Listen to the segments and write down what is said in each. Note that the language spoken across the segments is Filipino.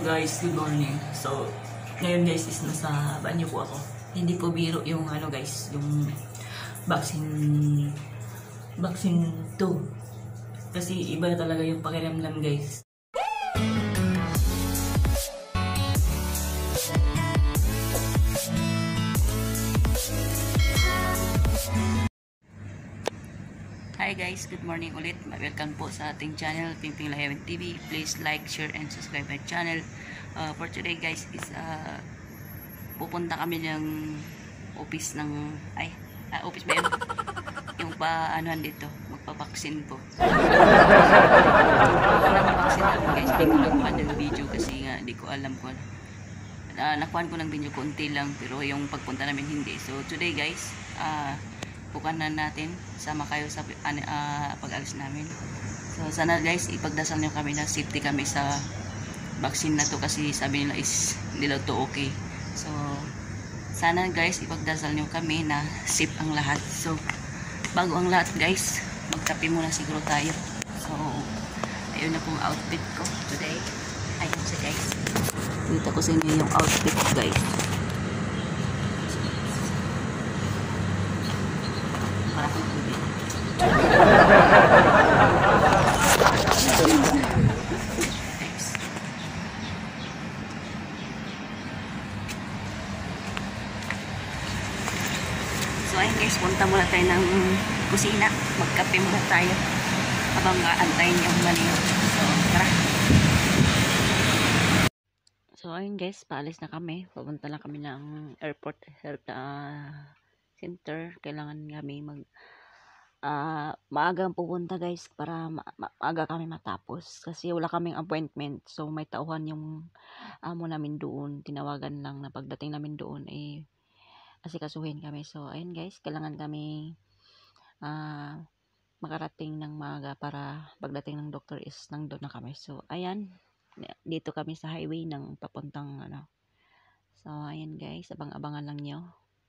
guys, good morning. So, ngayon guys is nasa banyo po ako. Hindi po biro yung ano guys, yung vaccine 2. Kasi iba talaga yung pakiramdam guys. Hi guys, good morning ulit. Welcome po sa ating channel, Pimping Layawan TV. Please like, share, and subscribe my channel. For today guys is pupunta kami ng office ng office ba yun? Yung pa-anuhan dito, magpa-vaccine po. Magpa-vaccine namin guys. Hindi ko nakuha ng video kasi nga di ko alam kung nakuhaan ko ng video konti lang, pero yung pagpunta namin hindi. So today guys, bukanan natin, sama kayo sa pag-alis namin. So sana guys, ipagdasal nyo kami na safety kami sa vaccine na to, kasi sabi nila is hindi daw to okay. So sana guys, ipagdasal nyo kami na safe ang lahat. So bago ang lahat guys, magkape muna siguro tayo. So ayun na pong outfit ko today. Ayun siya guys, dito ko sa inyo yung outfit ko guys. So ayun guys, punta muna tayo ng kusina, magkape muna tayo habang antayin yung maliyo. So tara. So ayun guys, paalis na kami, pupunta lang kami ng airport health center. Kailangan kami maagang pupunta guys para maaga kami matapos kasi wala kaming appointment. So may tauhan yung amo namin doon, tinawagan lang na pagdating namin doon asikasuhin kami. So ayun guys, kailangan kami makarating ng maaga para pagdating ng doktor is nandun na kami. So ayan, dito kami sa highway ng papuntang So ayan guys, abang-abangan lang nyo.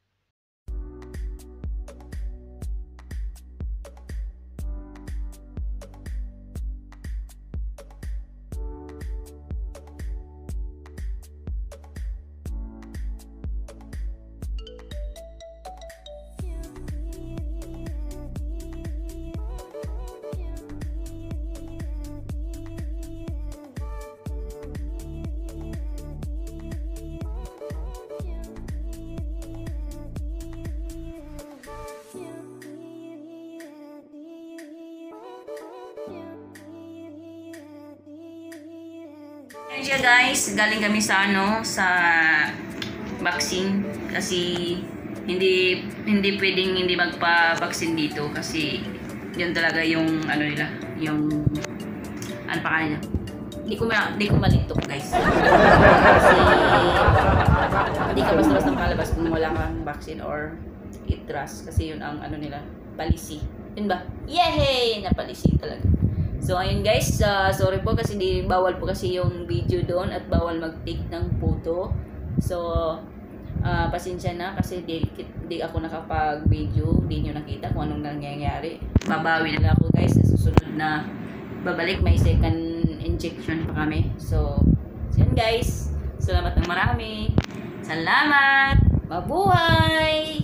Ayan siya guys, galing kami sa sa vaccine kasi hindi pwedeng hindi magpa-vaccine dito kasi yun talaga yung nila, yung ano pa kanila. Hindi ko malitok guys. Kasi hindi ka basta-basta makalabas kung wala kang vaccine or itras, kasi yun ang nila, policy. Yun ba? Yehey! Na policy talaga. So ayun guys, sorry po kasi bawal po kasi yung video doon at bawal mag-take ng photo. So pasensya na kasi di ako nakapag-video, hindi nyo nakita kung anong nangyayari. Babawi na lang ako guys sa susunod na babalik, may second injection pa kami. So yun guys, salamat ng marami. Salamat! Mabuhay!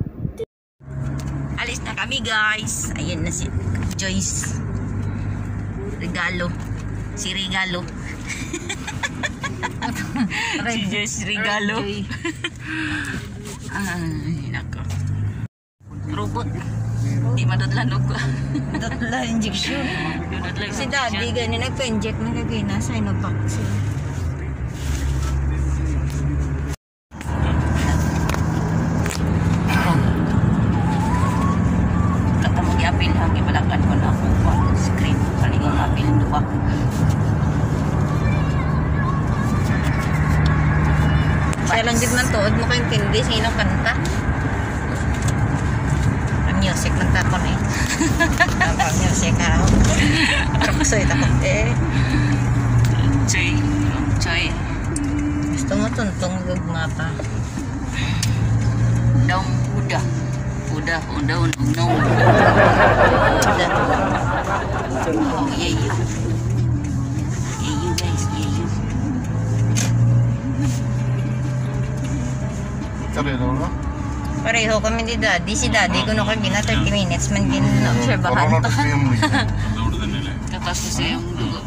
Alis na kami guys. Ayun na si Joyce. Regalo. Si Regalo. Si Joyce Regalo. Ay, nako. Robot. Di madadlanog ko. Dadla injection. Si daddy ganyan nagpa-inject na kagay na Sinovac. Apil ang ibalakan ko na ako screen paling ang apil dua. Kaya lang din man tuod mo kayong tindi sa ilang kanta. Ang music ng tapon Tapon music ha. Kapasoy tapon Choy. Gusto mo tuntong gugma pa. Daw udah. Udah, unong. Oh, yeah. Yeah, you guys, yeah, you. Pareho kami di daddy. Si daddy ko kay gina 30 minutes man gina-obserbahan. Tatas kasi yung dugo.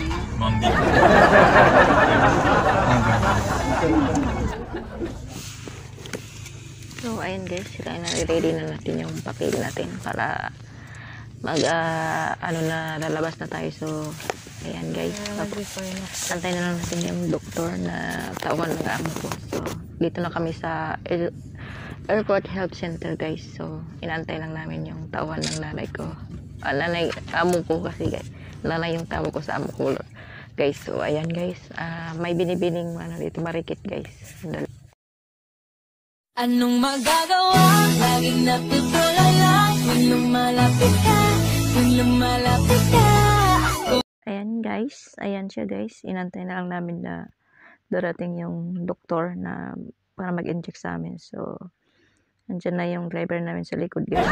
So, ayun guys, ready na natin yung papel natin para ano na, lalabas na tayo. So, ayan guys, antay na lang natin yung doktor na tawag ng amo ko. So, dito na kami sa Airport Health Center guys. So, inantay lang namin yung tawag ng nanay ko. Nanay, amo ko kasi guys. Nanay yung tawag ko sa amo ko guys. So, ayan guys, may binibining ano dito, marikit guys. Anong magagawa? Laging natutulala kung lumalapit ka, kung lumalapit ka. Ayan guys, ayan siya guys. Inantay na lang namin na darating yung doktor na para mag-inject sa amin. So, andyan na yung driver namin sa likod guys.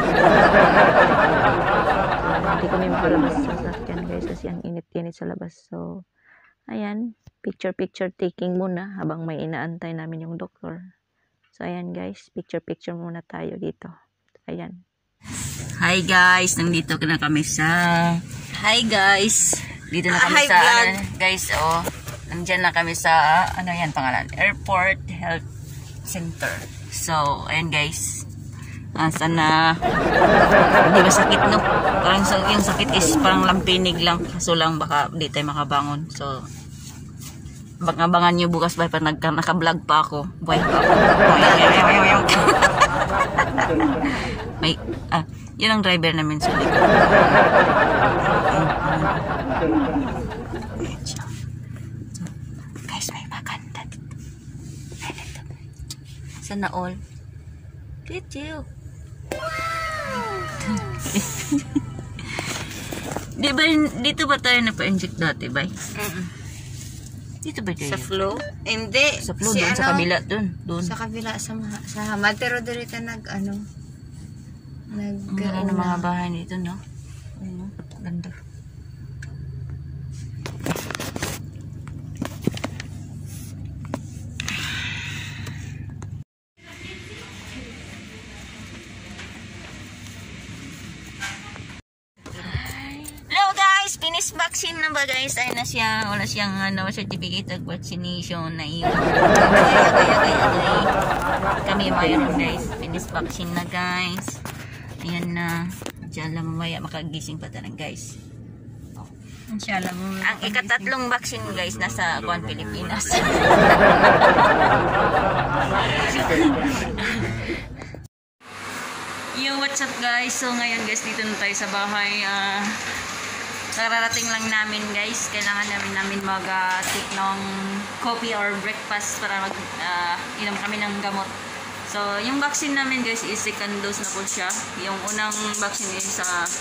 Hindi kami makalabas sa sasakyan guys kasi ang init-init sa labas. So, ayan, picture taking muna habang may inaantay namin yung doktor. So, ayan guys, picture muna tayo dito. Ayan. Hi guys, nandito na kami sa... Hi guys! Dito na kami sa... guys, oh. Nandyan na kami sa... ano yan pangalan? Airport Health Center. So, ayan guys. Sana... hindi ba sakit, no? Parang yung sakit is parang lampinig lang. Kaso lang baka di tayo makabangon. So... abangan nyo bukas ba pag naka-vlog pa ako. Buhay pa ako. May, yun ang driver namin sa likod. Guys, may maganda dito. Sana all. Dito. Di ba, dito ba tayo napa-inject dati, bay? Dito ba kayo? Sa flow? Hindi. Sa flow, doon sa kabila, doon. Sa kabila, sa Hamad. Pero dito ano, ang mga bahay dito, no? Ano, ganda. Finish vaccine na ba guys? Ay na siya. Wala siyang certificate of vaccination na iyon. Gaya. Kami mayroon guys. Finish vaccine na guys. Ayan na. Inshallah mamaya makagising pa talang guys. Inshallah mo. Ang ikatatlong vaccine guys nasa Kuan Pilipinas. Yo, what's up guys? So ngayon guys dito na tayo sa bahay. Kararating lang namin guys, kailangan namin mag-take ng coffee or breakfast para inom kami ng gamot. So, yung vaccine namin guys is second dose na po siya. Yung unang vaccine is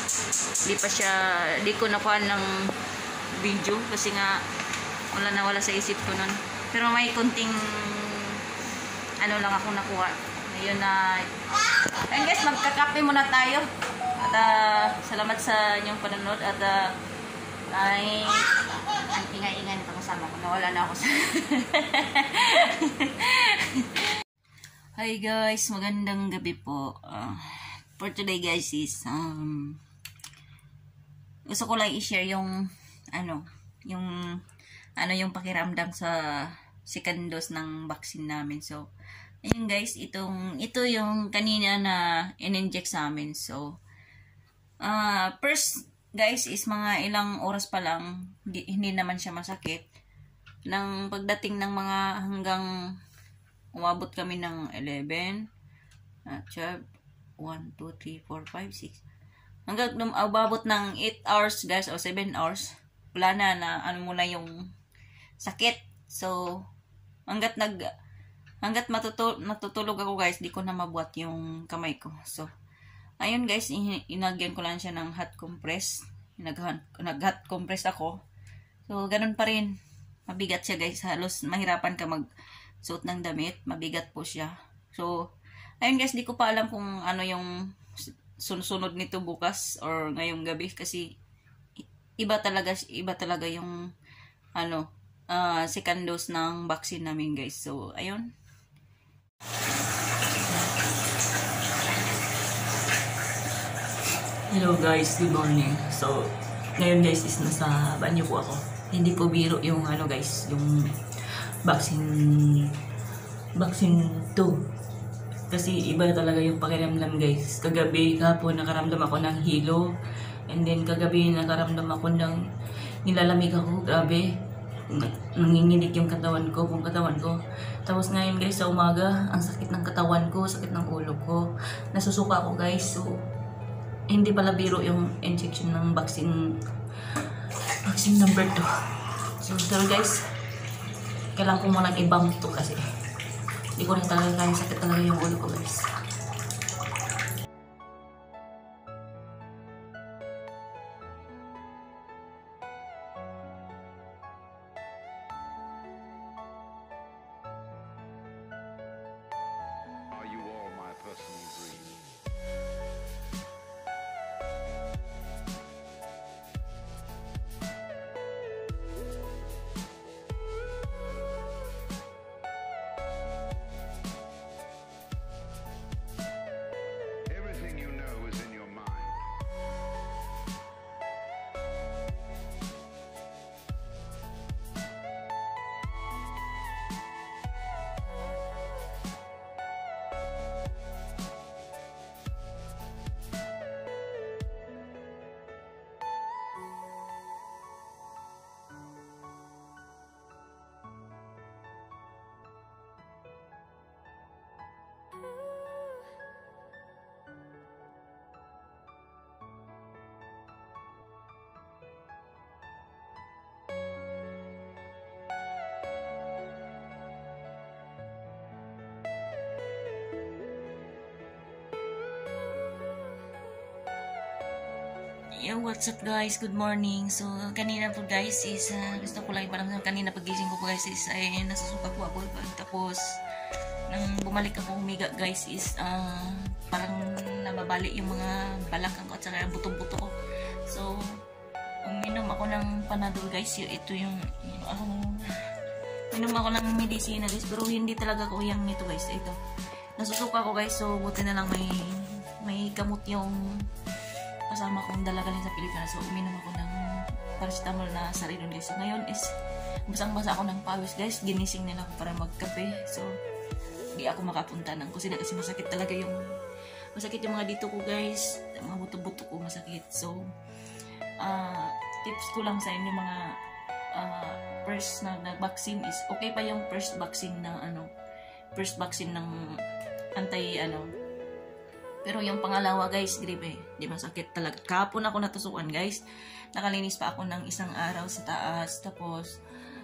di ko nakuha ng video kasi nga wala sa isip ko nun. Pero may konting lang ako nakuha. Ayun na. Ayun guys, magkakape muna tayo. At salamat sa inyong panonood at ay ang ingay-ingay nito kasama ko. Nawala na ako sa Hi guys, magandang gabi po. For today guys is gusto ko lang i-share yung yung pakiramdam sa second dose ng vaccine namin. So ayun guys, ito yung kanina na in-inject sa amin. So first guys is mga ilang oras pa lang, hindi naman siya masakit. Nang pagdating ng mga hanggang umabot kami ng 11, 12, 1, 2, 3, 4, 5, 6. Hanggang umabot ng 8 hours guys o 7 hours, wala na muna yung sakit. So hanggat matutulog ako guys, di ko na mabuhat yung kamay ko. So ayun guys, inagyan ko lang siya ng hot compress. Nag-hot compress ako. So, ganun pa rin. Mabigat siya guys. Halos mahirapan ka mag-suot ng damit. Mabigat po siya. So, ayun guys, di ko pa alam kung ano yung sunod nito bukas or ngayong gabi. Kasi, iba talaga yung second dose ng vaccine namin guys. So, ayun. Hello guys, good morning. So, ngayon guys is nasa banyo po ako. Hindi po biro yung ano guys, yung vaccine 2. Kasi iba talaga yung pakiramdam guys. Kagabi, kahapon nakaramdam ako ng hilo. And then kagabi nakaramdam ako ng nilalamig ako, grabe. Nanginginig yung katawan ko, buong katawan ko. Tapos ngayon guys, sa umaga, ang sakit ng katawan ko, sakit ng ulo ko. Nasusuka ako guys, so hindi pala biro yung injection ng vaccine number 2. So guys, kailangan ko munang i-bump to kasi hindi ko na talaga kaya, sakit talaga yung ulo ko guys. Are you all my personal dream? Everything you know is in your mind. Yo, what's up guys? Good morning. So, kanina po guys is, gusto ko lang iparamdam, kanina pagising ko po guys is, ay nasusuka po ako. Tapos, nang bumalik ako humiga guys is, parang nababali yung mga balakang ko at saka buto-buto ko. So, uminom ako ng Panadol guys. Ito yung, uminom ako ng medicina guys, pero hindi talaga ko yang nito guys. Ito, nasusuka ko guys, so buti na lang may gamot yung kasama kong dala galing sa Pilipinas. So, uminom ako ng paracetamol na Saridon guys. So, ngayon is, basang-basa ako ng pawis guys. Ginising nila ako para magkape. So, di ako makapunta ng kusina kasi masakit talaga masakit yung mga dito ko guys. Mga buto-buto ko masakit. So, tips ko lang sa inyo mga first na vaccine is, okay pa yung first vaccine ng pero yung pangalawa guys, grabe, di masakit talaga. Kahapon ako natusukan guys. Nakalinis pa ako ng isang araw sa taas. Tapos,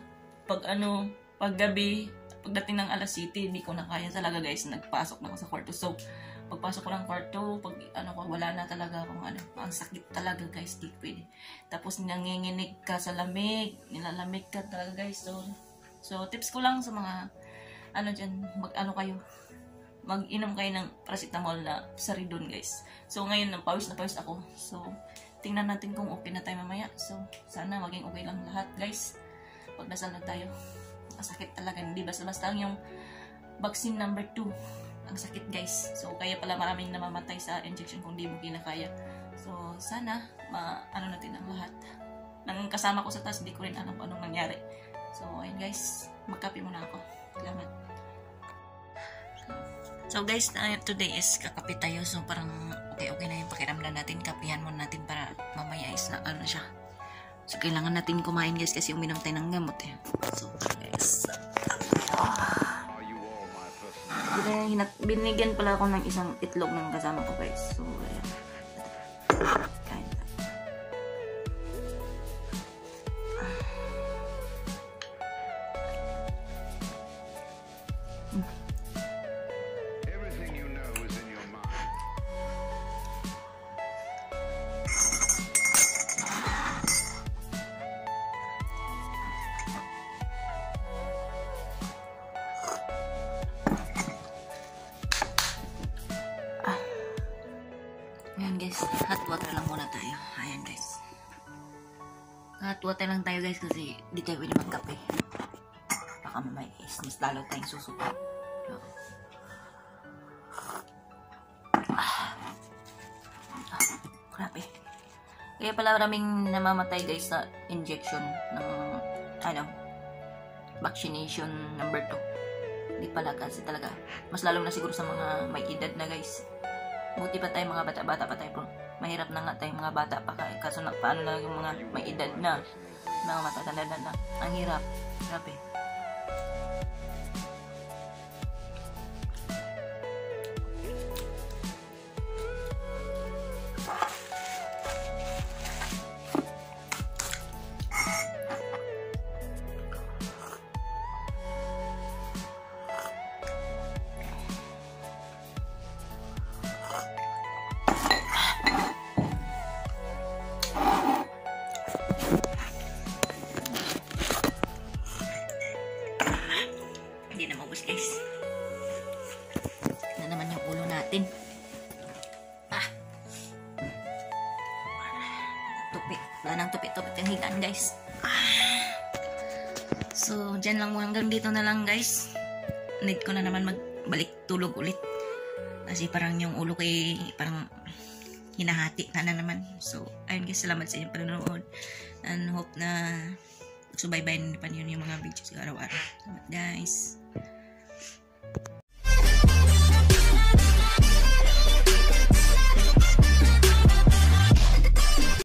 paggabi, pagdating ng alas 7, hindi ko na kaya talaga guys. Nagpasok na ako sa kwarto. So, pagpasok ko ng kwarto, wala na talaga akong ang sakit talaga guys, di pwede. Tapos, nanginginig ka sa lamig. Nilalamig ka talaga guys. So tips ko lang sa mga, dyan, mag-inom kayo ng paracetamol na Saridon guys. So ngayon pawis na pawis ako. So tingnan natin kung okay na tayo mamaya. So sana maging okay lang lahat guys. Pagdasal na tayo. Masakit talaga, hindi basta-basta lang yung vaccine number 2. Ang sakit guys. So kaya pala maraming namamatay sa injection kung di mo kinakaya. So sana natin ang lahat. Nang kasama ko sa taas, di ko rin alam kung anong nangyari. So ayun guys, magkape muna ako. Salamat. So guys, today is kakape tayo. So parang okay na yung pakiramdam natin. Kapihan muna natin para mamaya is siya. So kailangan natin kumain guys kasi uminom tayo ng gamot eh. So guys, binigyan pala ako ng isang itlog ng kasama ko guys. So ayan. Kain tayo. Everything you know is in your mind. Ayan guys, hot water lang muna tayo. Ayan guys. Hot water lang tayo guys kasi di tayo pwede magkape. Baka mamaya is mas lalo tayong susuka. Grabe. Kaya pala maraming namamatay guys sa injection ng vaccination number 2. Hindi pala kasi talaga. Mas lalo na siguro sa mga may edad na guys. Buti pa tayo mga bata-bata pa tayo bro. Mahirap na nga tayo mga bata pa. Kaso paano na yung mga may edad na. Mga matatanda na. Ang hirap. Grabe. Hindi na maubos guys. Na naman yung ulo natin. Tupi. Wala nang tupi-tupi yung higaan guys. So, dyan lang muna. Hanggang dito na lang guys. Need ko na naman magbalik tulog ulit. Kasi parang yung ulo ko parang hinahati na naman. So, ayun guys. Salamat sa inyong panonood. And hope na subaybayan pa niyo yung mga videos araw-araw. Salamat guys.